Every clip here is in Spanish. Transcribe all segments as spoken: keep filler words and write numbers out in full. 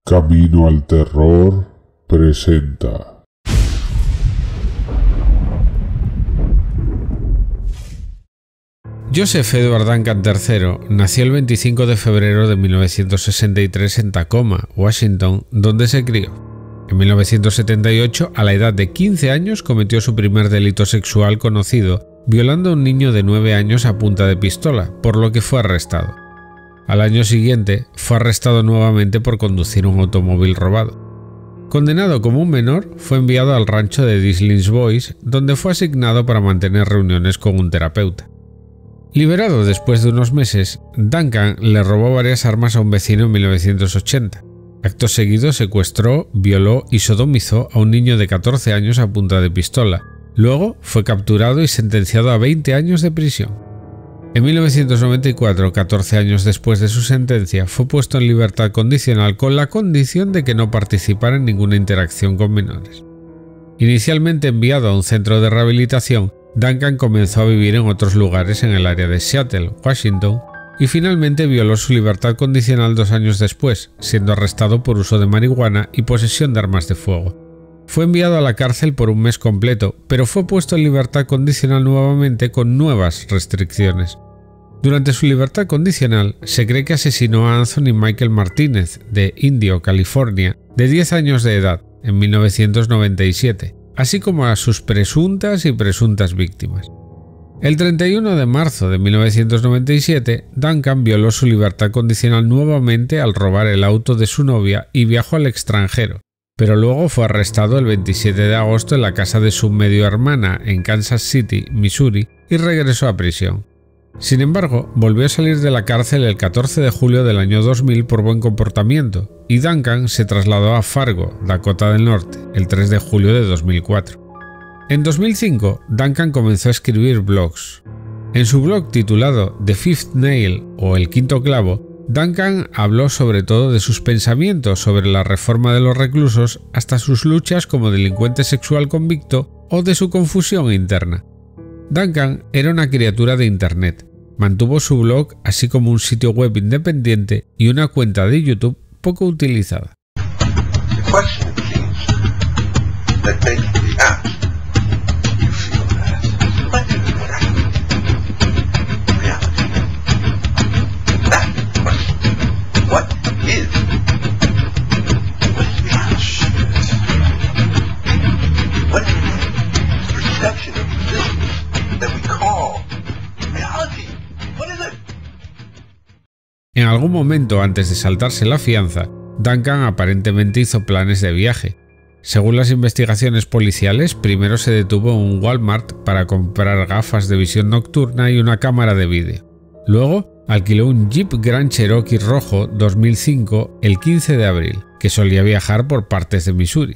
Camino al Terror presenta. Joseph Edward Duncan tercero nació el veinticinco de febrero de mil novecientos sesenta y tres en Tacoma, Washington, donde se crió. En mil novecientos setenta y ocho, a la edad de quince años, cometió su primer delito sexual conocido, violando a un niño de nueve años a punta de pistola, por lo que fue arrestado. Al año siguiente, fue arrestado nuevamente por conducir un automóvil robado. Condenado como un menor, fue enviado al rancho de Dislin's Boys, donde fue asignado para mantener reuniones con un terapeuta. Liberado después de unos meses, Duncan le robó varias armas a un vecino en mil novecientos ochenta. Acto seguido secuestró, violó y sodomizó a un niño de catorce años a punta de pistola. Luego fue capturado y sentenciado a veinte años de prisión. En mil novecientos noventa y cuatro, catorce años después de su sentencia, fue puesto en libertad condicional con la condición de que no participara en ninguna interacción con menores. Inicialmente enviado a un centro de rehabilitación, Duncan comenzó a vivir en otros lugares en el área de Seattle, Washington, y finalmente violó su libertad condicional dos años después, siendo arrestado por uso de marihuana y posesión de armas de fuego. Fue enviado a la cárcel por un mes completo, pero fue puesto en libertad condicional nuevamente con nuevas restricciones. Durante su libertad condicional, se cree que asesinó a Anthony Michael Martínez, de Indio, California, de diez años de edad, en mil novecientos noventa y siete, así como a sus presuntas y presuntas víctimas. El treinta y uno de marzo de mil novecientos noventa y siete, Duncan violó su libertad condicional nuevamente al robar el auto de su novia y viajó al extranjero, pero luego fue arrestado el veintisiete de agosto en la casa de su medio hermana en Kansas City, Missouri, y regresó a prisión. Sin embargo, volvió a salir de la cárcel el catorce de julio del año dos mil por buen comportamiento, y Duncan se trasladó a Fargo, Dakota del Norte, el tres de julio de dos mil cuatro. En dos mil cinco, Duncan comenzó a escribir blogs. En su blog titulado The Fifth Nail o El Quinto Clavo, Duncan habló sobre todo de sus pensamientos sobre la reforma de los reclusos hasta sus luchas como delincuente sexual convicto o de su confusión interna. Duncan era una criatura de Internet. Mantuvo su blog así como un sitio web independiente y una cuenta de YouTube poco utilizada. En algún momento antes de saltarse la fianza, Duncan aparentemente hizo planes de viaje. Según las investigaciones policiales, primero se detuvo en un Walmart para comprar gafas de visión nocturna y una cámara de vídeo. Luego, alquiló un Jeep Grand Cherokee rojo dos mil cinco el quince de abril, que solía viajar por partes de Missouri.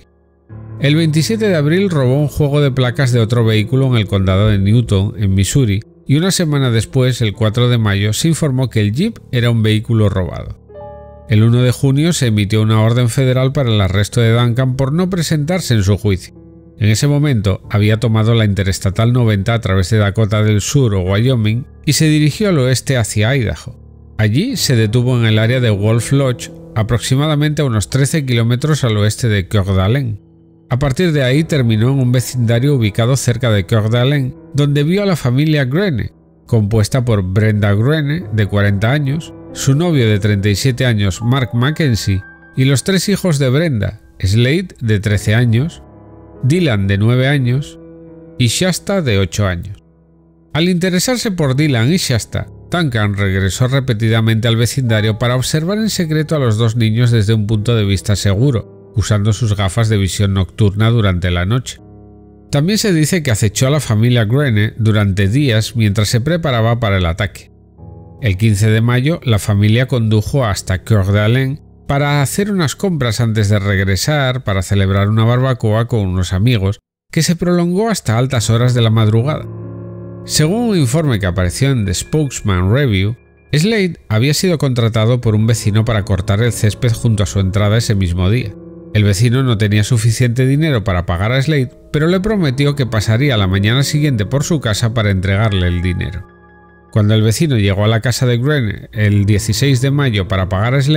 El veintisiete de abril robó un juego de placas de otro vehículo en el condado de Newton, en Missouri, y una semana después, el cuatro de mayo, se informó que el Jeep era un vehículo robado. El uno de junio se emitió una orden federal para el arresto de Duncan por no presentarse en su juicio. En ese momento había tomado la Interestatal noventa a través de Dakota del Sur o Wyoming y se dirigió al oeste hacia Idaho. Allí se detuvo en el área de Wolf Lodge, aproximadamente a unos trece kilómetros al oeste de Coeur d'Alene. A partir de ahí terminó en un vecindario ubicado cerca de Coeur d'Alene, donde vio a la familia Greene, compuesta por Brenda Greene, de cuarenta años, su novio de treinta y siete años, Mark Mackenzie, y los tres hijos de Brenda, Slade, de trece años, Dylan, de nueve años, y Shasta, de ocho años. Al interesarse por Dylan y Shasta, Duncan regresó repetidamente al vecindario para observar en secreto a los dos niños desde un punto de vista seguro, usando sus gafas de visión nocturna durante la noche. También se dice que acechó a la familia Greene durante días mientras se preparaba para el ataque. El quince de mayo, la familia condujo hasta Coeur d'Alene para hacer unas compras antes de regresar para celebrar una barbacoa con unos amigos, que se prolongó hasta altas horas de la madrugada. Según un informe que apareció en The Spokesman Review, Slade había sido contratado por un vecino para cortar el césped junto a su entrada ese mismo día. El vecino no tenía suficiente dinero para pagar a Slade, pero le prometió que pasaría la mañana siguiente por su casa para entregarle el dinero. Cuando el vecino llegó a la casa de Greene el dieciséis de mayo para pagar a Slade,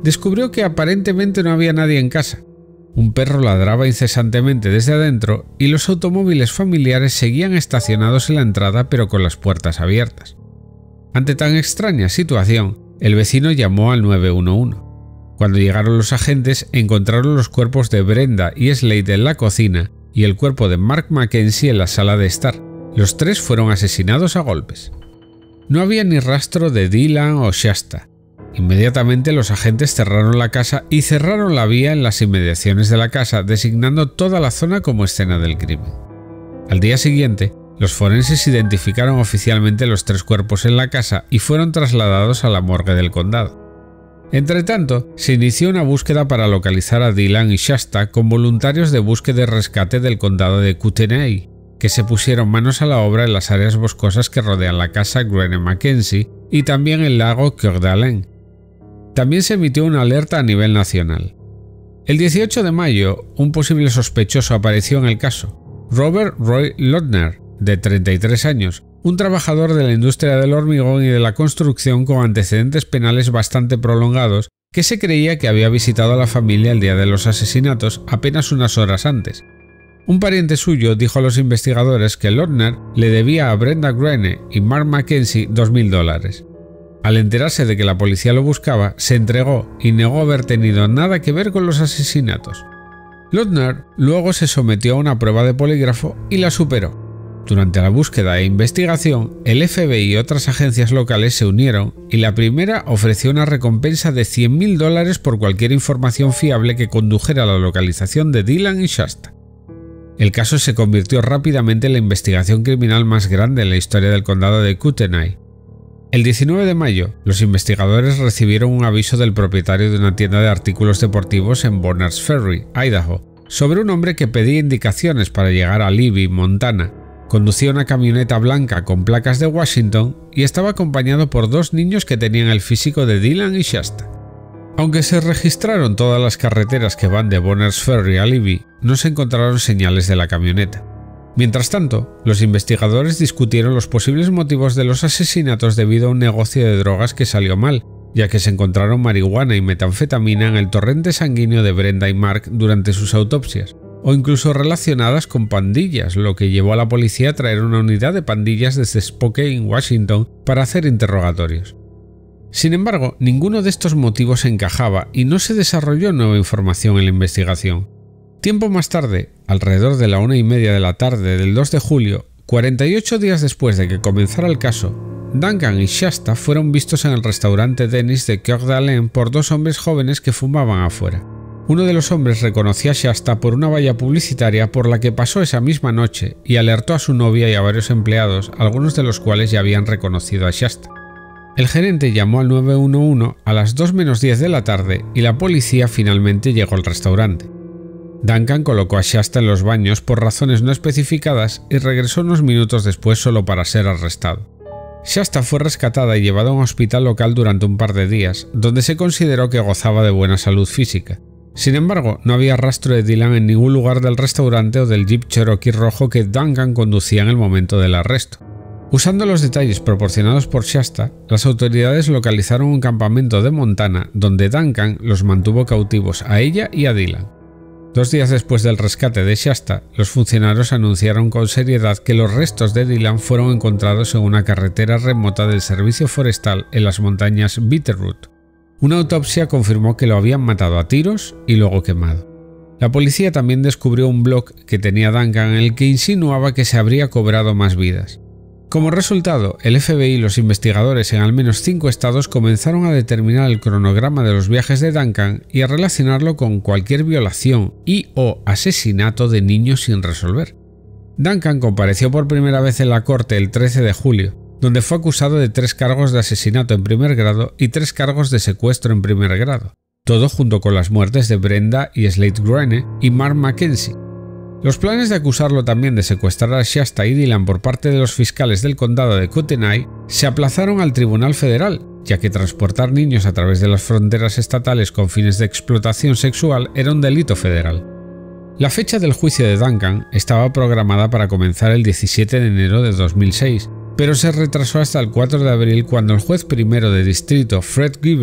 descubrió que aparentemente no había nadie en casa. Un perro ladraba incesantemente desde adentro y los automóviles familiares seguían estacionados en la entrada pero con las puertas abiertas. Ante tan extraña situación, el vecino llamó al nueve uno uno. Cuando llegaron los agentes, encontraron los cuerpos de Brenda y Slade en la cocina y el cuerpo de Mark Mackenzie en la sala de estar. Los tres fueron asesinados a golpes. No había ni rastro de Dylan o Shasta. Inmediatamente los agentes cerraron la casa y cerraron la vía en las inmediaciones de la casa, designando toda la zona como escena del crimen. Al día siguiente, los forenses identificaron oficialmente los tres cuerpos en la casa y fueron trasladados a la morgue del condado. Entretanto, se inició una búsqueda para localizar a Dylan y Shasta con voluntarios de búsqueda y rescate del condado de Kootenay, que se pusieron manos a la obra en las áreas boscosas que rodean la casa Greene Mackenzie y también el lago Coeur d'Alene. También se emitió una alerta a nivel nacional. El dieciocho de mayo, un posible sospechoso apareció en el caso, Robert Roy Lodner, de treinta y tres años, un trabajador de la industria del hormigón y de la construcción con antecedentes penales bastante prolongados, que se creía que había visitado a la familia el día de los asesinatos apenas unas horas antes. Un pariente suyo dijo a los investigadores que Lodner le debía a Brenda Greene y Mark Mackenzie dos mil dólares. Al enterarse de que la policía lo buscaba, se entregó y negó haber tenido nada que ver con los asesinatos. Lodner luego se sometió a una prueba de polígrafo y la superó. Durante la búsqueda e investigación, el F B I y otras agencias locales se unieron y la primera ofreció una recompensa de cien mil dólares por cualquier información fiable que condujera a la localización de Dylan y Shasta. El caso se convirtió rápidamente en la investigación criminal más grande en la historia del condado de Kootenay. El diecinueve de mayo, los investigadores recibieron un aviso del propietario de una tienda de artículos deportivos en Bonners Ferry, Idaho, sobre un hombre que pedía indicaciones para llegar a Libby, Montana. Conducía una camioneta blanca con placas de Washington y estaba acompañado por dos niños que tenían el físico de Dylan y Shasta. Aunque se registraron todas las carreteras que van de Bonners Ferry a Libby, no se encontraron señales de la camioneta. Mientras tanto, los investigadores discutieron los posibles motivos de los asesinatos debido a un negocio de drogas que salió mal, ya que se encontraron marihuana y metanfetamina en el torrente sanguíneo de Brenda y Mark durante sus autopsias, o incluso relacionadas con pandillas, lo que llevó a la policía a traer una unidad de pandillas desde Spokane, Washington, para hacer interrogatorios. Sin embargo, ninguno de estos motivos encajaba y no se desarrolló nueva información en la investigación. Tiempo más tarde, alrededor de la una y media de la tarde del dos de julio, cuarenta y ocho días después de que comenzara el caso, Duncan y Shasta fueron vistos en el restaurante Dennis de Coeur d'Alene por dos hombres jóvenes que fumaban afuera. Uno de los hombres reconoció a Shasta por una valla publicitaria por la que pasó esa misma noche y alertó a su novia y a varios empleados, algunos de los cuales ya habían reconocido a Shasta. El gerente llamó al nueve uno uno a las dos menos diez de la tarde y la policía finalmente llegó al restaurante. Duncan colocó a Shasta en los baños por razones no especificadas y regresó unos minutos después solo para ser arrestado. Shasta fue rescatada y llevada a un hospital local durante un par de días, donde se consideró que gozaba de buena salud física. Sin embargo, no había rastro de Dylan en ningún lugar del restaurante o del Jeep Cherokee rojo que Duncan conducía en el momento del arresto. Usando los detalles proporcionados por Shasta, las autoridades localizaron un campamento de Montana donde Duncan los mantuvo cautivos a ella y a Dylan. Dos días después del rescate de Shasta, los funcionarios anunciaron con seriedad que los restos de Dylan fueron encontrados en una carretera remota del servicio forestal en las montañas Bitterroot. Una autopsia confirmó que lo habían matado a tiros y luego quemado. La policía también descubrió un blog que tenía Duncan en el que insinuaba que se habría cobrado más vidas. Como resultado, el F B I y los investigadores en al menos cinco estados comenzaron a determinar el cronograma de los viajes de Duncan y a relacionarlo con cualquier violación y o asesinato de niños sin resolver. Duncan compareció por primera vez en la corte el trece de julio, donde fue acusado de tres cargos de asesinato en primer grado y tres cargos de secuestro en primer grado, todo junto con las muertes de Brenda y Slade Greene y Mark Mackenzie. Los planes de acusarlo también de secuestrar a Shasta y Dylan por parte de los fiscales del condado de Kootenay se aplazaron al Tribunal Federal, ya que transportar niños a través de las fronteras estatales con fines de explotación sexual era un delito federal. La fecha del juicio de Duncan estaba programada para comenzar el diecisiete de enero de dos mil seis, pero se retrasó hasta el cuatro de abril cuando el juez primero de distrito Fred Gibler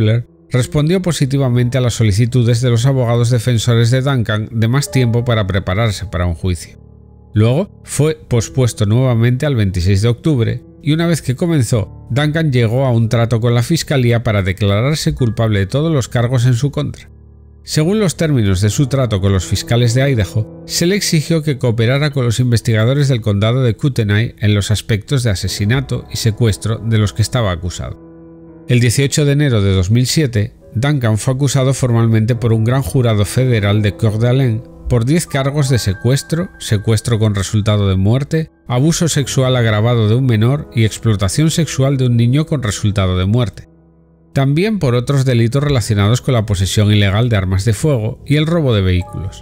respondió positivamente a las solicitudes de los abogados defensores de Duncan de más tiempo para prepararse para un juicio. Luego fue pospuesto nuevamente al veintiséis de octubre y una vez que comenzó, Duncan llegó a un trato con la fiscalía para declararse culpable de todos los cargos en su contra. Según los términos de su trato con los fiscales de Idaho, se le exigió que cooperara con los investigadores del condado de Kootenai en los aspectos de asesinato y secuestro de los que estaba acusado. El dieciocho de enero de dos mil siete, Duncan fue acusado formalmente por un gran jurado federal de Coeur d'Alene por diez cargos de secuestro, secuestro con resultado de muerte, abuso sexual agravado de un menor y explotación sexual de un niño con resultado de muerte. También por otros delitos relacionados con la posesión ilegal de armas de fuego y el robo de vehículos.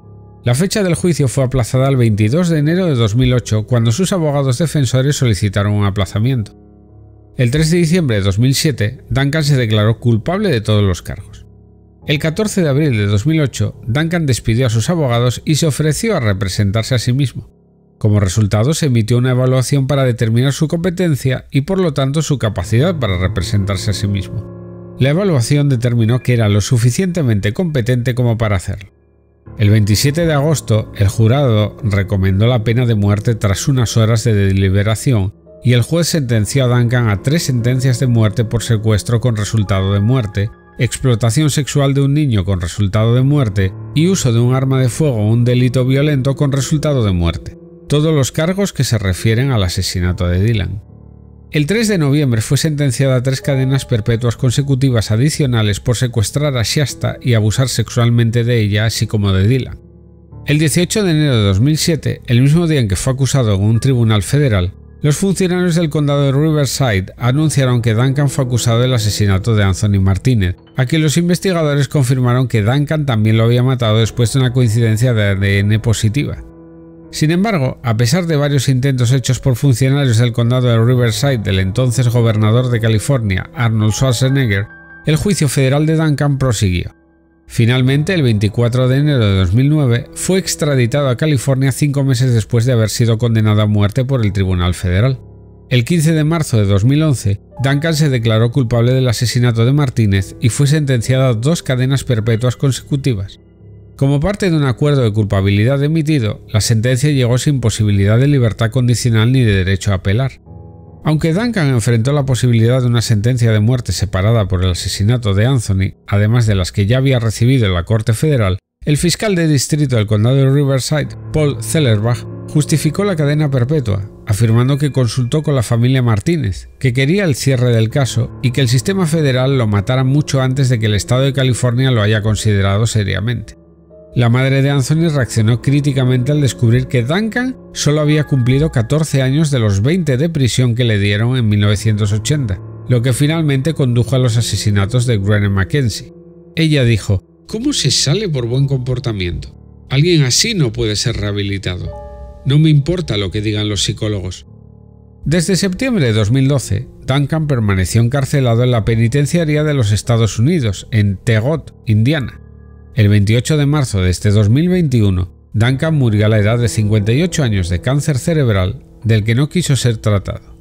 La fecha del juicio fue aplazada al veintidós de enero de dos mil ocho, cuando sus abogados defensores solicitaron un aplazamiento. El tres de diciembre de dos mil siete, Duncan se declaró culpable de todos los cargos. El catorce de abril de dos mil ocho, Duncan despidió a sus abogados y se ofreció a representarse a sí mismo. Como resultado, se emitió una evaluación para determinar su competencia y por lo tanto su capacidad para representarse a sí mismo. La evaluación determinó que era lo suficientemente competente como para hacerlo. El veintisiete de agosto, el jurado recomendó la pena de muerte tras unas horas de deliberación y el juez sentenció a Duncan a tres sentencias de muerte por secuestro con resultado de muerte, explotación sexual de un niño con resultado de muerte y uso de un arma de fuego o un delito violento con resultado de muerte. Todos los cargos que se refieren al asesinato de Dylan. El tres de noviembre fue sentenciada a tres cadenas perpetuas consecutivas adicionales por secuestrar a Shasta y abusar sexualmente de ella, así como de Dylan. El dieciocho de enero de dos mil siete, el mismo día en que fue acusado en un tribunal federal, los funcionarios del condado de Riverside anunciaron que Duncan fue acusado del asesinato de Anthony Martínez, a quien los investigadores confirmaron que Duncan también lo había matado después de una coincidencia de A D N positiva. Sin embargo, a pesar de varios intentos hechos por funcionarios del condado de Riverside del entonces gobernador de California, Arnold Schwarzenegger, el juicio federal de Duncan prosiguió. Finalmente, el veinticuatro de enero de dos mil nueve, fue extraditado a California cinco meses después de haber sido condenado a muerte por el Tribunal Federal. El quince de marzo de dos mil once, Duncan se declaró culpable del asesinato de Martínez y fue sentenciado a dos cadenas perpetuas consecutivas. Como parte de un acuerdo de culpabilidad emitido, la sentencia llegó sin posibilidad de libertad condicional ni de derecho a apelar. Aunque Duncan enfrentó la posibilidad de una sentencia de muerte separada por el asesinato de Anthony, además de las que ya había recibido en la Corte Federal, el fiscal de distrito del condado de Riverside, Paul Zellerbach, justificó la cadena perpetua, afirmando que consultó con la familia Martínez, que quería el cierre del caso y que el sistema federal lo matara mucho antes de que el estado de California lo haya considerado seriamente. La madre de Anthony reaccionó críticamente al descubrir que Duncan solo había cumplido catorce años de los veinte de prisión que le dieron en mil novecientos ochenta, lo que finalmente condujo a los asesinatos de Greene Mackenzie. Ella dijo: «¿Cómo se sale por buen comportamiento? Alguien así no puede ser rehabilitado. No me importa lo que digan los psicólogos». Desde septiembre de dos mil doce, Duncan permaneció encarcelado en la penitenciaría de los Estados Unidos, en Tegot, Indiana. El veintiocho de marzo de este dos mil veintiuno, Duncan murió a la edad de cincuenta y ocho años de cáncer cerebral, del que no quiso ser tratado.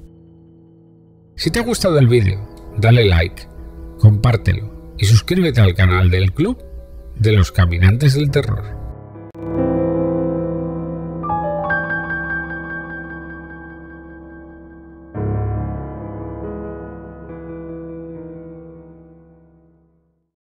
Si te ha gustado el vídeo, dale like, compártelo y suscríbete al canal del Club de los Caminantes del Terror.